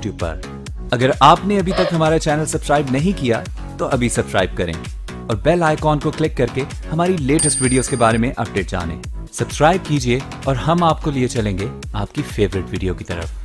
YouTube पर। अगर आपने अभी तक हमारा चैनल सब्सक्राइब नहीं किया तो अभी सब्सक्राइब करें और बेल आइकॉन को क्लिक करके हमारी लेटेस्ट वीडियोस के बारे में अपडेट जानें। सब्सक्राइब कीजिए और हम आपको लिए चलेंगे आपकी फेवरेट वीडियो की तरफ।